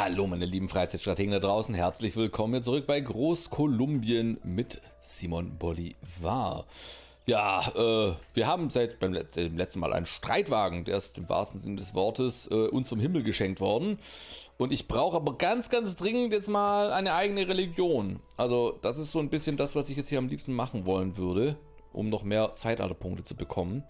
Hallo meine lieben Freizeitstrategen da draußen, herzlich willkommen hier zurück bei Großkolumbien mit Simon Bolivar. Ja, wir haben seit dem letzten Mal einen Streitwagen, der ist im wahrsten Sinne des Wortes uns vom Himmel geschenkt worden. Und ich brauche aber ganz dringend jetzt mal eine eigene Religion. Also das ist so ein bisschen das, was ich jetzt hier am liebsten machen wollen würde, um noch mehr Zeitalterpunkte zu bekommen.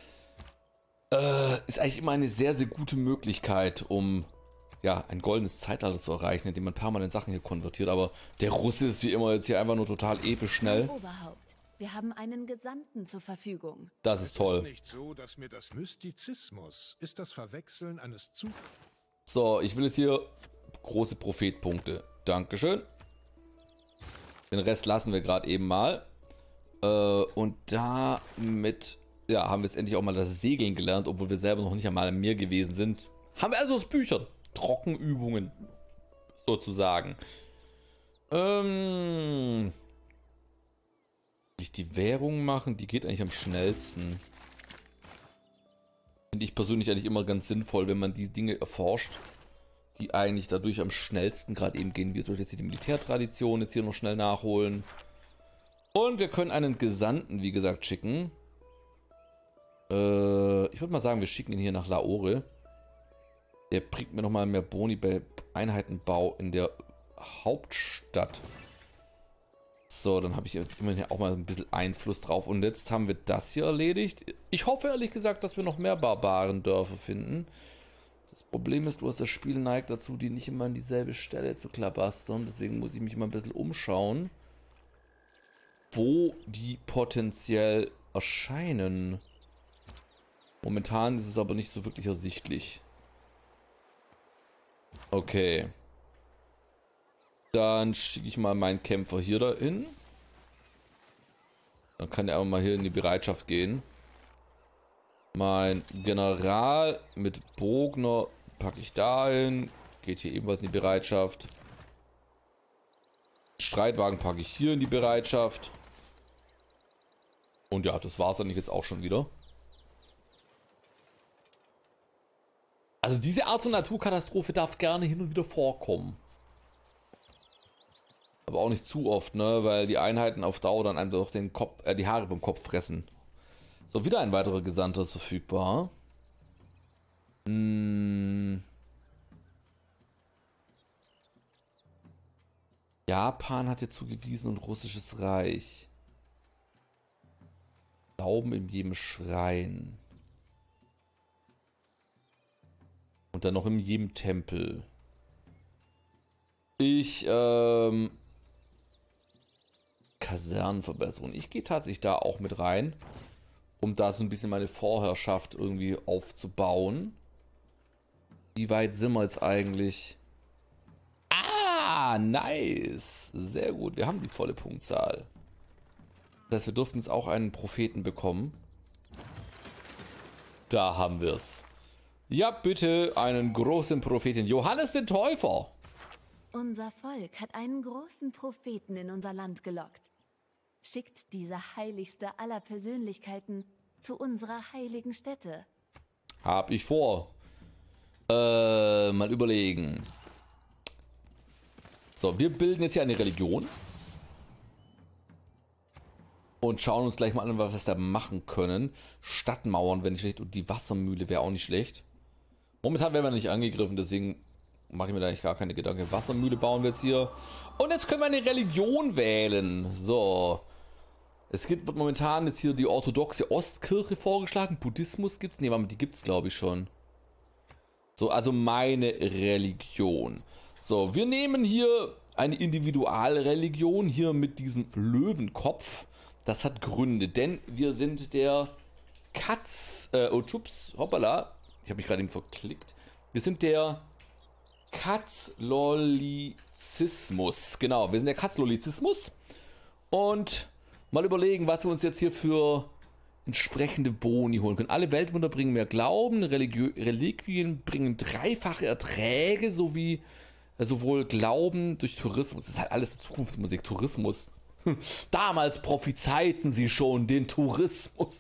Ist eigentlich immer eine sehr gute Möglichkeit, um ja, ein goldenes Zeitalter zu erreichen, indem man permanent Sachen hier konvertiert. Aber der Russe ist wie immer jetzt hier einfach nur total episch schnell. Oberhaupt, wir haben einen Gesandten zur Verfügung. Das ist toll. Es ist nicht so, dass mir das Mystizismus ist das Verwechseln eines Zufalls. So, ich will jetzt hier große Prophetpunkte. Dankeschön. Den Rest lassen wir gerade eben mal. Und damit ja, haben wir jetzt endlich auch mal das Segeln gelernt, obwohl wir selber noch nicht einmal im Meer gewesen sind. Haben wir also aus Büchern. Trockenübungen, sozusagen. Nicht die Währung machen, die geht eigentlich am schnellsten. Finde ich persönlich eigentlich immer ganz sinnvoll, wenn man die Dinge erforscht, die eigentlich dadurch am schnellsten gerade eben gehen. Wir sollten jetzt hier die Militärtradition jetzt hier noch schnell nachholen. Und wir können einen Gesandten, wie gesagt, schicken. Ich würde mal sagen, wir schicken ihn hier nach Lahore. Der bringt mir nochmal mehr Boni bei Einheitenbau in der Hauptstadt. So, dann habe ich jetzt immerhin auch mal ein bisschen Einfluss drauf. Und jetzt haben wir das hier erledigt. Ich hoffe ehrlich gesagt, dass wir noch mehr Barbarendörfer finden. Das Problem ist, das Spiel neigt dazu, die nicht immer an dieselbe Stelle zu klabastern. Deswegen muss ich mich immer ein bisschen umschauen, wo die potenziell erscheinen. Momentan ist es aber nicht so wirklich ersichtlich. Okay. Dann schicke ich mal meinen Kämpfer hier dahin. Dann kann er aber mal hier in die Bereitschaft gehen. Mein General mit Bogner packe ich dahin. Geht hier ebenfalls in die Bereitschaft. Streitwagen packe ich hier in die Bereitschaft. Und ja, das war es dann jetzt auch schon wieder. Also diese Art von Naturkatastrophe darf gerne hin und wieder vorkommen. Aber auch nicht zu oft, ne? Weil die Einheiten auf Dauer dann einfach den Kopf, die Haare vom Kopf fressen. So, wieder ein weiterer Gesandter ist verfügbar. Japan hat hier zugewiesen und russisches Reich. Glauben in jedem Schrein. Und dann noch in jedem Tempel. Kasernenverbesserung. Ich gehe tatsächlich da auch mit rein, um da so ein bisschen meine Vorherrschaft irgendwie aufzubauen. Wie weit sind wir jetzt eigentlich? Ah, nice. Sehr gut. Wir haben die volle Punktzahl. Das heißt, wir dürften jetzt auch einen Propheten bekommen. Da haben wir es. Ja, bitte einen großen Propheten. Johannes den Täufer. Unser Volk hat einen großen Propheten in unser Land gelockt. Schickt diese heiligste aller Persönlichkeiten zu unserer heiligen Stätte. Hab ich vor. Mal überlegen. So, wir bilden jetzt hier eine Religion. Und schauen uns gleich mal an, was wir da machen können. Stadtmauern wäre nicht schlecht und die Wassermühle wäre auch nicht schlecht. Momentan werden wir nicht angegriffen, deswegen mache ich mir da eigentlich gar keine Gedanken. Wassermühle bauen wir jetzt hier. Und jetzt können wir eine Religion wählen. So. Wird momentan jetzt hier die orthodoxe Ostkirche vorgeschlagen. Buddhismus gibt es? Ne, die gibt es glaube ich schon. So, also meine Religion. So, wir nehmen hier eine Individualreligion hier mit diesem Löwenkopf. Das hat Gründe, denn wir sind der hoppala. Ich habe mich gerade eben verklickt. Wir sind der Katzlolizismus. Genau, wir sind der Katzlolizismus. Und mal überlegen, was wir uns jetzt hier für entsprechende Boni holen können. Alle Weltwunder bringen mehr Glauben, Reliquien bringen dreifache Erträge, sowie sowohl Glauben durch Tourismus. Das ist halt alles Zukunftsmusik, Tourismus. Damals prophezeiten sie schon den Tourismus.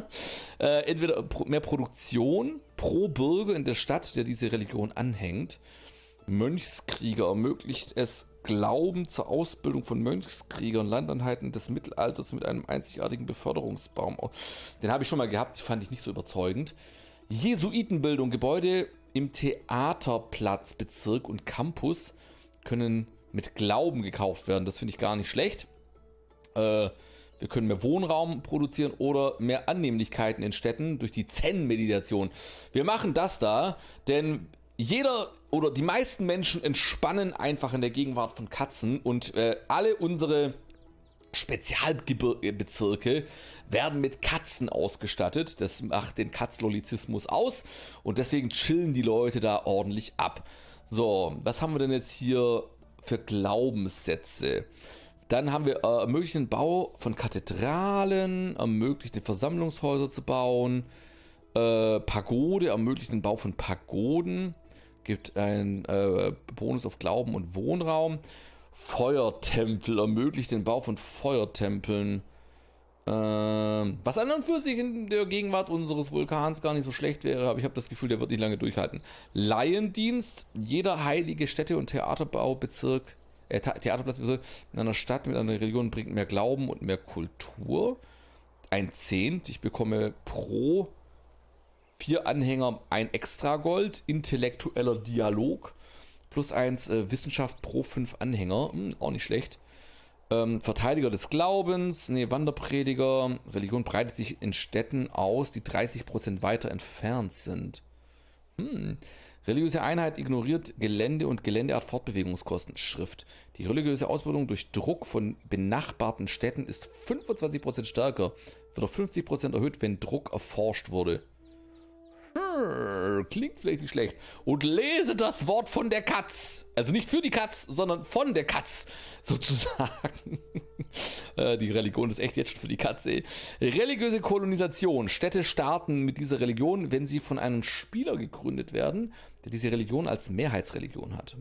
Entweder mehr Produktion pro Bürger in der Stadt, der diese Religion anhängt. Mönchskrieger ermöglicht es Glauben zur Ausbildung von Mönchskriegern, Landeinheiten des Mittelalters mit einem einzigartigen Beförderungsbaum. Den habe ich schon mal gehabt, die fand ich nicht so überzeugend. Jesuitenbildung, Gebäude im Theaterplatzbezirk und Campus können mit Glauben gekauft werden. Das finde ich gar nicht schlecht. Wir können mehr Wohnraum produzieren oder mehr Annehmlichkeiten in Städten durch die Zen-Meditation. Wir machen das da, denn jeder oder die meisten Menschen entspannen einfach in der Gegenwart von Katzen und alle unsere Spezialbezirke werden mit Katzen ausgestattet. Das macht den Katzlolizismus aus und deswegen chillen die Leute da ordentlich ab. So, was haben wir denn jetzt hier für Glaubenssätze? Dann haben wir ermöglicht den Bau von Kathedralen, ermöglicht den Versammlungshäuser zu bauen, Pagode, ermöglicht den Bau von Pagoden, gibt einen Bonus auf Glauben und Wohnraum. Feuertempel ermöglicht den Bau von Feuertempeln. Was an und für sich in der Gegenwart unseres Vulkans gar nicht so schlecht wäre, aber ich habe das Gefühl, der wird nicht lange durchhalten. Laiendienst, jeder heilige Städte- und Theaterplatzbezirk in einer Stadt mit einer Religion bringt mehr Glauben und mehr Kultur. 1/10, ich bekomme pro 4 Anhänger ein extra Gold, intellektueller Dialog, +1 Wissenschaft pro 5 Anhänger, auch nicht schlecht. Verteidiger des Glaubens, Wanderprediger, Religion breitet sich in Städten aus, die 30% weiter entfernt sind. Religiöse Einheit ignoriert Gelände und Geländeart Fortbewegungskosten. Schrift. Die religiöse Ausbildung durch Druck von benachbarten Städten ist 25% stärker, wird auf 50% erhöht, wenn Druck erforscht wurde. Klingt vielleicht nicht schlecht. Und lese das Wort von der Katz. Also nicht für die Katz, sondern von der Katz, sozusagen. Die Religion ist echt jetzt schon für die Katz, ey. Religiöse Kolonisation. Städte starten mit dieser Religion, wenn sie von einem Spieler gegründet werden, der diese Religion als Mehrheitsreligion hat.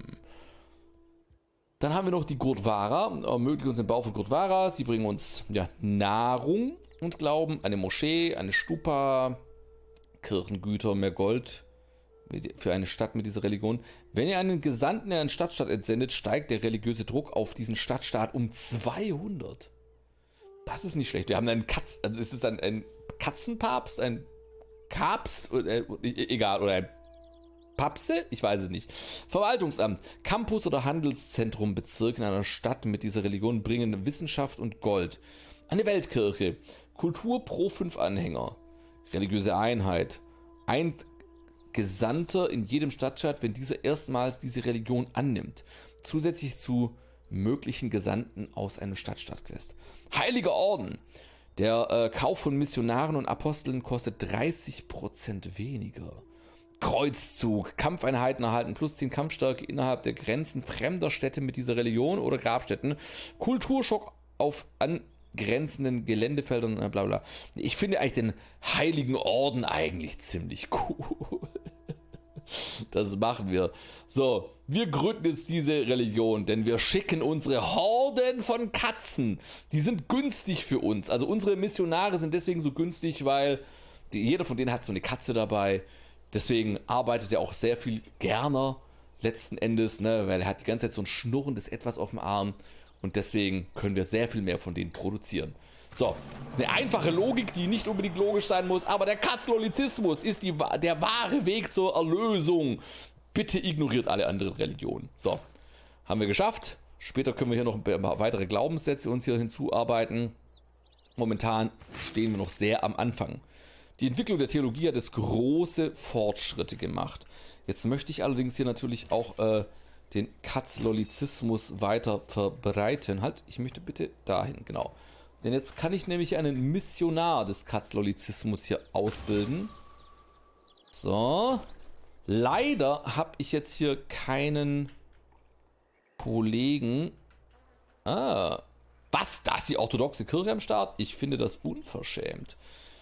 Dann haben wir noch die Gurdwara. Ermöglichen uns den Bau von Gurdwara. Sie bringen uns Nahrung und Glauben, eine Moschee, eine Stupa, Kirchengüter, mehr Gold für eine Stadt mit dieser Religion. Wenn ihr einen Gesandten in eine Stadtstaat entsendet, steigt der religiöse Druck auf diesen Stadtstaat um 200. Das ist nicht schlecht. Wir haben einen also ist es ein Katzenpapst, ein Kapst, egal, oder ein Papste? Ich weiß es nicht. Verwaltungsamt, Campus oder Handelszentrum, Bezirk in einer Stadt mit dieser Religion bringen Wissenschaft und Gold. Eine Weltkirche, Kultur pro 5 Anhänger. Religiöse Einheit. Ein Gesandter in jedem Stadtstaat, wenn dieser erstmals diese Religion annimmt. Zusätzlich zu möglichen Gesandten aus einem Stadtquest. Heiliger Orden. Der Kauf von Missionaren und Aposteln kostet 30% weniger. Kreuzzug. Kampfeinheiten erhalten +10 Kampfstärke innerhalb der Grenzen fremder Städte mit dieser Religion oder Grabstätten. Kulturschock auf angrenzenden Geländefeldern, bla bla. Ich finde eigentlich den Heiligen Orden eigentlich ziemlich cool. Das machen wir. So, wir gründen jetzt diese Religion, denn wir schicken unsere Horden von Katzen. Die sind günstig für uns. Also unsere Missionare sind deswegen so günstig, weil jeder von denen hat so eine Katze dabei. Deswegen arbeitet er auch sehr viel gerne letzten Endes, ne, weil er hat die ganze Zeit so ein schnurrendes Etwas auf dem Arm und deswegen können wir sehr viel mehr von denen produzieren. So, das ist eine einfache Logik, die nicht unbedingt logisch sein muss, aber der Katzlolizismus ist der wahre Weg zur Erlösung. Bitte ignoriert alle anderen Religionen. So, haben wir geschafft. Später können wir hier noch ein paar weitere Glaubenssätze uns hier hinzuarbeiten. Momentan stehen wir noch sehr am Anfang. Die Entwicklung der Theologie hat jetzt große Fortschritte gemacht. Jetzt möchte ich allerdings hier natürlich auch den Katzlolizismus weiter verbreiten. Halt, ich möchte bitte dahin, genau. Denn jetzt kann ich nämlich einen Missionar des Katzlolizismus hier ausbilden. So. Leider habe ich jetzt hier keinen Kollegen. Was? Da ist die orthodoxe Kirche am Start? Ich finde das unverschämt.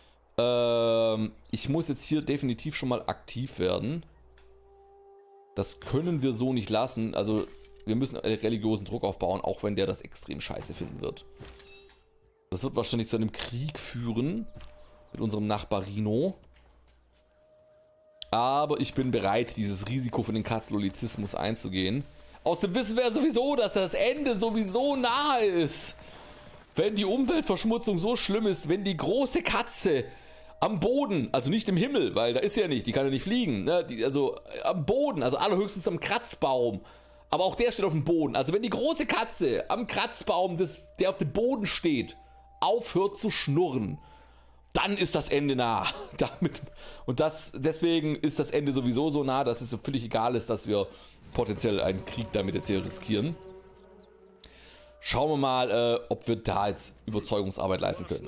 Ich muss jetzt hier definitiv schon mal aktiv werden. Das können wir so nicht lassen. Also wir müssen religiösen Druck aufbauen, auch wenn der das extrem scheiße finden wird. Das wird wahrscheinlich zu einem Krieg führen mit unserem Nachbarino. Aber ich bin bereit, dieses Risiko für den Katzlolizismus einzugehen. Außerdem wissen wir ja sowieso, dass das Ende sowieso nahe ist. Wenn die Umweltverschmutzung so schlimm ist, wenn die große Katze am Boden, also nicht im Himmel, weil da ist sie ja nicht, die kann ja nicht fliegen, ne? Also am Boden, also allerhöchstens am Kratzbaum, aber auch der steht auf dem Boden. Also wenn die große Katze am Kratzbaum, der auf dem Boden steht, aufhört zu schnurren, dann ist das Ende nah. Deswegen ist das Ende sowieso so nah, dass es so völlig egal ist, dass wir potenziell einen Krieg damit jetzt hier riskieren. Schauen wir mal, ob wir da jetzt Überzeugungsarbeit leisten können.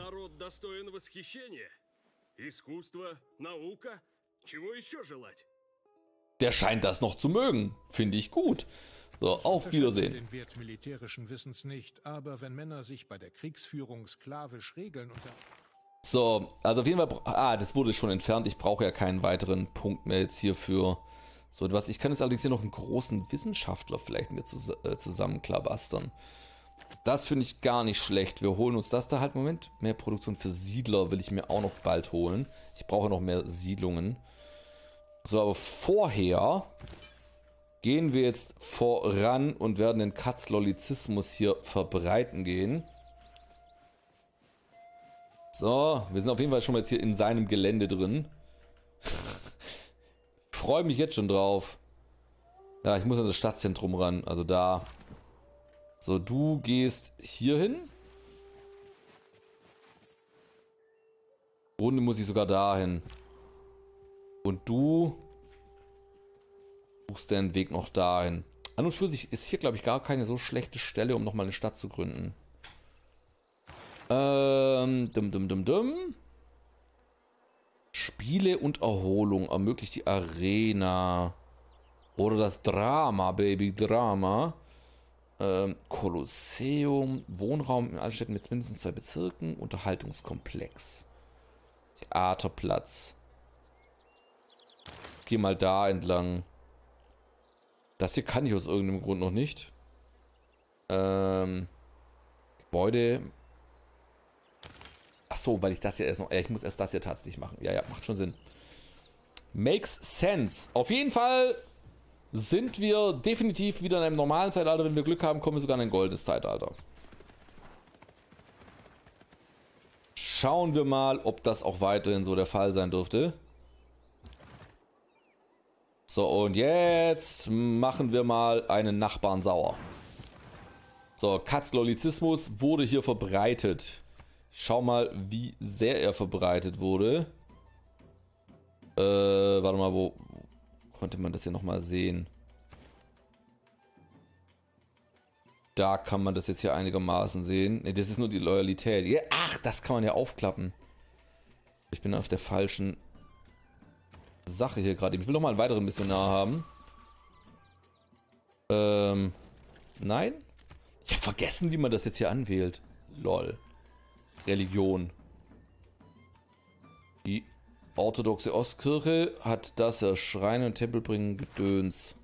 Der scheint das noch zu mögen. Finde ich gut. So, auf Wiedersehen. Den Wert militärischen Wissens nicht, aber wenn Männer sich bei der Kriegsführung sklavisch regeln unter... So, also auf jeden Fall... das wurde schon entfernt. Ich brauche ja keinen weiteren Punkt mehr jetzt hier für so etwas. Ich kann jetzt allerdings hier noch einen großen Wissenschaftler vielleicht mir zusammenklabastern. Das finde ich gar nicht schlecht. Wir holen uns das da halt. Moment, mehr Produktion für Siedler will ich mir auch noch bald holen. Ich brauche noch mehr Siedlungen. So, aber vorher gehen wir jetzt voran und werden den Katzlolizismus hier verbreiten gehen. So, wir sind auf jeden Fall schon mal jetzt hier in seinem Gelände drin. Ich freue mich jetzt schon drauf. Ja, ich muss an das Stadtzentrum ran, also da. So, du gehst hier hin. Runde muss ich sogar dahin. Und du suchst den Weg noch dahin. An und für sich ist hier, glaube ich, gar keine so schlechte Stelle, um nochmal eine Stadt zu gründen. Spiele und Erholung ermöglicht die Arena. Oder das Drama, Baby, Drama. Kolosseum, Wohnraum in allen Städten mit mindestens 2 Bezirken, Unterhaltungskomplex. Theaterplatz. Geh mal da entlang. Das hier kann ich aus irgendeinem Grund noch nicht. Gebäude. Ach so, weil ich das hier erst noch... ich muss erst das hier tatsächlich machen. Ja, macht schon Sinn. Makes sense. Auf jeden Fall sind wir definitiv wieder in einem normalen Zeitalter. Wenn wir Glück haben, kommen wir sogar in ein goldenes Zeitalter. Schauen wir mal, ob das auch weiterhin so der Fall sein dürfte. So, und jetzt machen wir mal einen Nachbarn sauer. So, Katzlolizismus wurde hier verbreitet. Schau mal, wie sehr er verbreitet wurde. Warte mal, wo konnte man das hier nochmal sehen? Da kann man das jetzt hier einigermaßen sehen. Ne, das ist nur die Loyalität. Ja, ach, das kann man ja aufklappen. Ich bin auf der falschen Sache hier gerade. Ich will noch mal einen weiteren Missionar haben. Nein? Ich habe vergessen, wie man das jetzt hier anwählt. Lol. Religion. Die orthodoxe Ostkirche hat das Schreine und Tempel bringen Gedöns.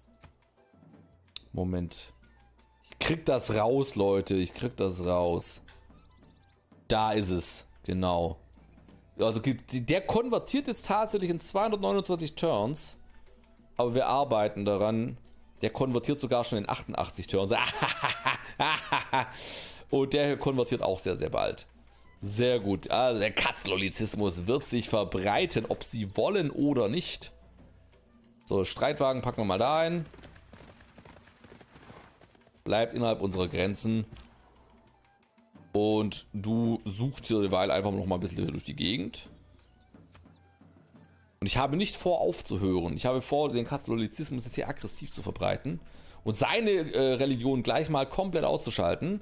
Moment. Ich krieg das raus, Leute. Ich krieg das raus. Da ist es. Genau. Also der konvertiert jetzt tatsächlich in 229 Turns. Aber wir arbeiten daran. Der konvertiert sogar schon in 88 Turns. Und der hier konvertiert auch sehr, sehr bald. Sehr gut. Also der Katzlolizismus wird sich verbreiten, ob sie wollen oder nicht. So, Streitwagen packen wir mal da ein. Bleibt innerhalb unserer Grenzen. Und du suchst hier derweil einfach noch mal ein bisschen durch die Gegend. Und ich habe nicht vor aufzuhören. Ich habe vor, den Katzlolizismus jetzt hier aggressiv zu verbreiten. Und seine Religion gleich mal komplett auszuschalten.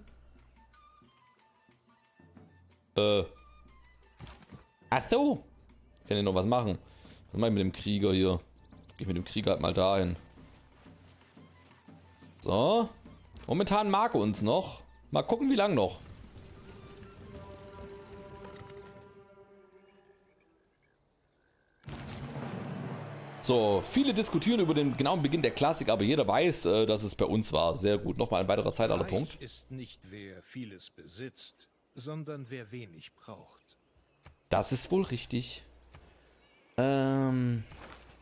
Ach so. Ich kann hier noch was machen. Was mache ich mit dem Krieger hier? Gehe ich mit dem Krieger halt mal dahin. So. Momentan mag er uns noch. Mal gucken, wie lang noch. So, viele diskutieren über den genauen Beginn der Klassik, aber jeder weiß, dass es bei uns war. Sehr gut. Nochmal ein weiterer Zeitalterpunkt. Reich ist nicht, wer vieles besitzt, sondern wer wenig braucht. Das ist wohl richtig.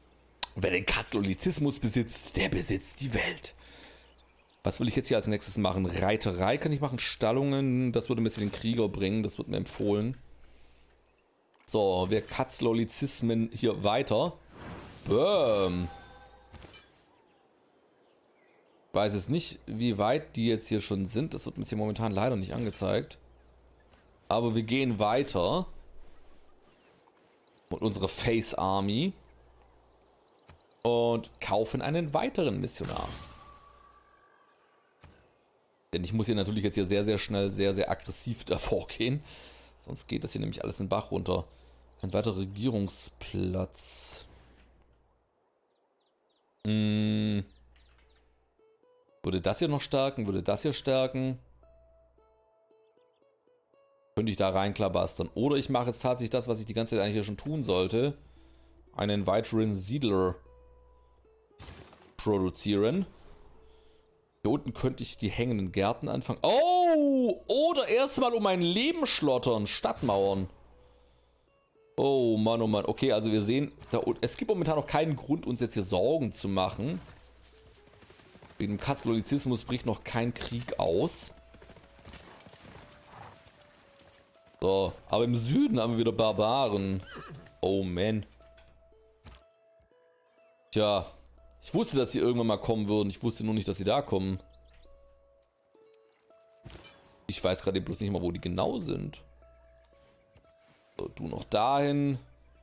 wer den Katzlolizismus besitzt, der besitzt die Welt. Was will ich jetzt hier als nächstes machen? Reiterei kann ich machen, Stallungen, das würde mir jetzt den Krieger bringen, das wird mir empfohlen. So, wir Katzlolizismen hier weiter. Weiß es nicht, wie weit die jetzt hier schon sind, das wird mir hier momentan leider nicht angezeigt. Aber wir gehen weiter. Und unsere Face Army. Und kaufen einen weiteren Missionar. Denn ich muss hier natürlich jetzt hier sehr, sehr schnell, sehr, sehr aggressiv davor gehen. Sonst geht das hier nämlich alles in den Bach runter. Ein weiterer Regierungsplatz. Würde das hier noch stärken? Würde das hier stärken? Könnte ich da reinklabastern. Oder ich mache jetzt tatsächlich das, was ich die ganze Zeit eigentlich hier schon tun sollte. Einen weiteren Siedler produzieren. Hier unten könnte ich die hängenden Gärten anfangen. Oh! Oder erstmal um mein Leben schlottern. Stadtmauern. Oh Mann, oh Mann. Okay, also wir sehen, es gibt momentan noch keinen Grund, uns jetzt hier Sorgen zu machen. Wegen dem Katzlolizismus bricht noch kein Krieg aus. So, aber im Süden haben wir wieder Barbaren. Oh man. Tja, ich wusste, dass sie irgendwann mal kommen würden. Ich wusste nur nicht, dass sie da kommen. Ich weiß gerade bloß nicht mal, wo die genau sind. So, du noch dahin.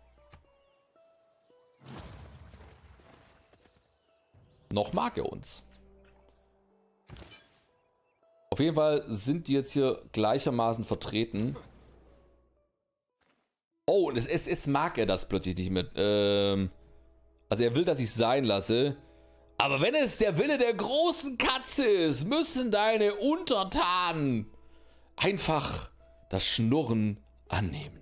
Noch mag er uns. Auf jeden Fall sind die jetzt hier gleichermaßen vertreten. Oh, es mag er das plötzlich nicht mehr. Also er will, dass ich es sein lasse. Aber wenn es der Wille der großen Katze ist, müssen deine Untertanen einfach das Schnurren annehmen.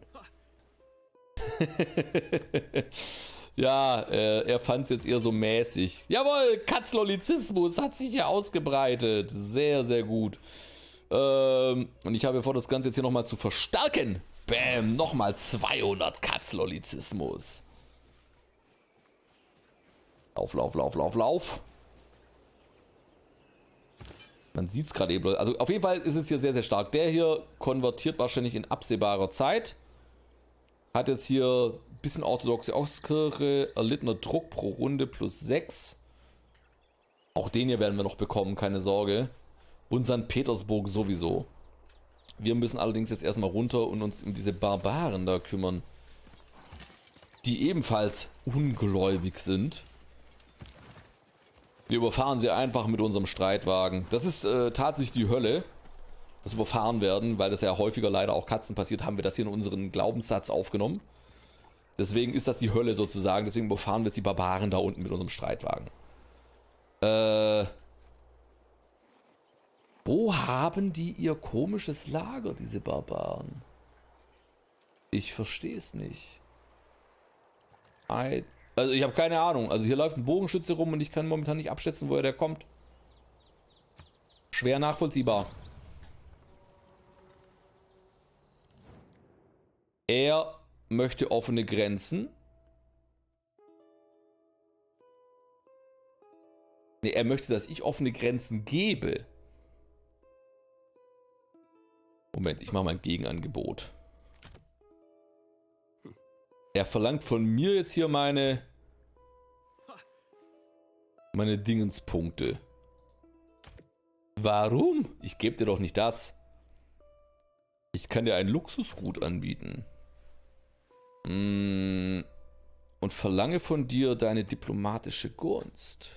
Ja, er fand es jetzt eher so mäßig. Jawohl, Katzlolizismus hat sich hier ausgebreitet. Sehr, sehr gut. Und ich habe vor, das Ganze jetzt hier nochmal zu verstärken. Bäm, nochmal 200 Katzlolizismus. Lauf, lauf, lauf, lauf, lauf. Man sieht es gerade eben. Also auf jeden Fall ist es hier sehr, sehr stark. Der hier konvertiert wahrscheinlich in absehbarer Zeit. Hat jetzt hier ein bisschen orthodoxe Ostkirche, erlittener Druck pro Runde plus 6. Auch den hier werden wir noch bekommen, keine Sorge. Und St. Petersburg sowieso. Wir müssen allerdings jetzt erstmal runter und uns um diese Barbaren da kümmern. Die ebenfalls ungläubig sind. Wir überfahren sie einfach mit unserem Streitwagen. Das ist tatsächlich die Hölle. Das überfahren werden, weil das ja häufiger leider auch Katzen passiert, haben wir das hier in unseren Glaubenssatz aufgenommen. Deswegen ist das die Hölle sozusagen. Deswegen überfahren wir jetzt die Barbaren da unten mit unserem Streitwagen. Wo haben die ihr komisches Lager, diese Barbaren? Ich verstehe es nicht. Also ich habe keine Ahnung. Also hier läuft ein Bogenschütze rum und ich kann momentan nicht abschätzen, woher der kommt. Schwer nachvollziehbar. Er möchte offene Grenzen. Nee, er möchte, dass ich offene Grenzen gebe. Moment, ich mache mal ein Gegenangebot. Er verlangt von mir jetzt hier meine Dingenspunkte. Warum? Ich gebe dir doch nicht das. Ich kann dir einen Luxusgut anbieten. Und verlange von dir deine diplomatische Gunst.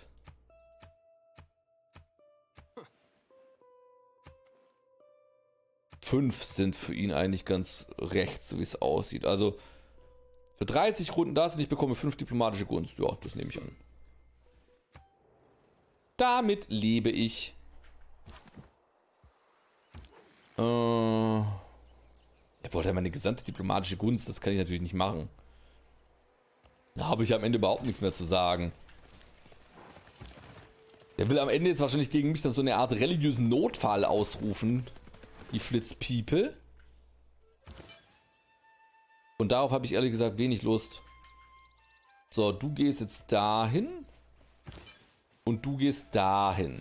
Fünf sind für ihn eigentlich ganz recht, so wie es aussieht. Also für 30 Runden das und ich bekomme 5 diplomatische Gunst. Ja, das nehme ich an. Damit lebe ich. Er wollte ja meine gesamte diplomatische Gunst, das kann ich natürlich nicht machen. Da habe ich am Ende überhaupt nichts mehr zu sagen. Der will am Ende jetzt wahrscheinlich gegen mich dann so eine Art religiösen Notfall ausrufen. Die Flitzpiepe. Und darauf habe ich ehrlich gesagt wenig Lust. So, du gehst jetzt dahin. Und du gehst dahin.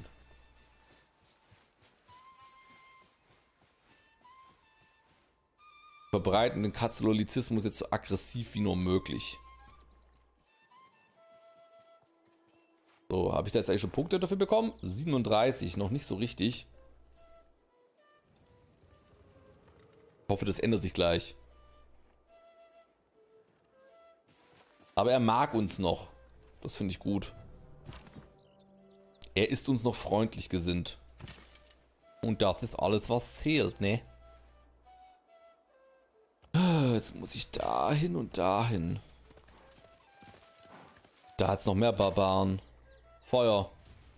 Verbreiten den Katzolizismus jetzt so aggressiv wie nur möglich. So, habe ich da jetzt eigentlich schon Punkte dafür bekommen? 37, noch nicht so richtig. Ich hoffe, das ändert sich gleich. Aber er mag uns noch. Das finde ich gut. Er ist uns noch freundlich gesinnt. Und das ist alles, was zählt, ne? Jetzt muss ich dahin und dahin. Da hat es noch mehr Barbaren. Feuer.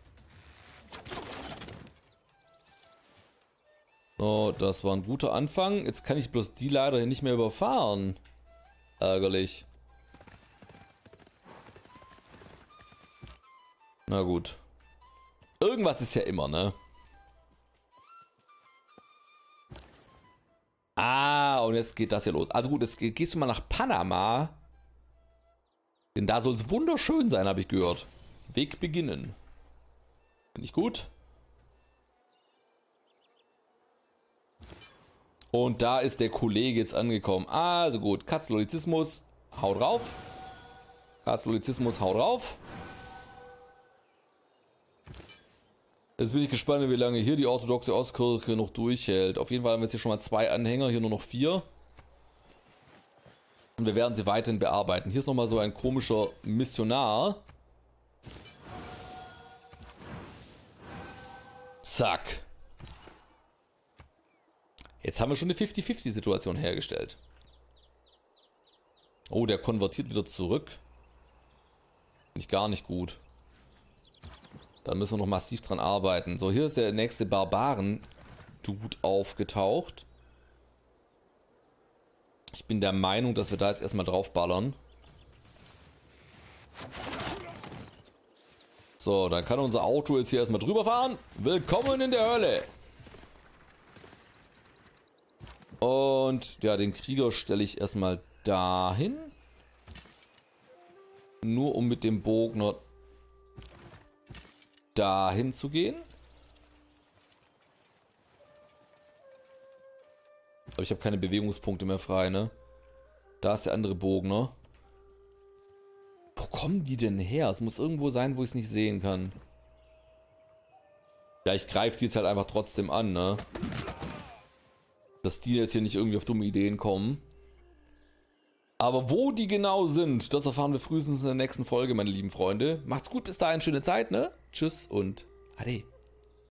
So, das war ein guter Anfang. Jetzt kann ich bloß die leider nicht mehr überfahren. Ärgerlich. Na gut. Irgendwas ist ja immer, ne? Ah, und jetzt geht das hier los. Also gut, jetzt gehst du mal nach Panama. Denn da soll es wunderschön sein, habe ich gehört. Weg beginnen. Finde ich gut. Und da ist der Kollege jetzt angekommen. Also gut, Katzolizismus, haut drauf. Katzolizismus, haut drauf. Jetzt bin ich gespannt, wie lange hier die orthodoxe Ostkirche noch durchhält. Auf jeden Fall haben wir jetzt hier schon mal 2 Anhänger, hier nur noch 4. Und wir werden sie weiterhin bearbeiten. Hier ist nochmal so ein komischer Missionar. Zack. Jetzt haben wir schon eine 50-50-Situation hergestellt. Oh, der konvertiert wieder zurück. Finde ich gar nicht gut. Da müssen wir noch massiv dran arbeiten. So, hier ist der nächste Barbaren-Dude aufgetaucht. Ich bin der Meinung, dass wir da jetzt erstmal draufballern. So, dann kann unser Auto jetzt hier erstmal drüber fahren. Willkommen in der Hölle. Und ja, den Krieger stelle ich erstmal dahin. Nur um mit dem Bogner dahin zu gehen. Aber ich habe keine Bewegungspunkte mehr frei, ne? Da ist der andere Bogner. Wo kommen die denn her? Es muss irgendwo sein, wo ich es nicht sehen kann. Ja, ich greife die jetzt halt einfach trotzdem an, ne? Dass die jetzt hier nicht irgendwie auf dumme Ideen kommen. Aber wo die genau sind, das erfahren wir frühestens in der nächsten Folge, meine lieben Freunde. Macht's gut, bis dahin, schöne Zeit, ne? Tschüss und ade.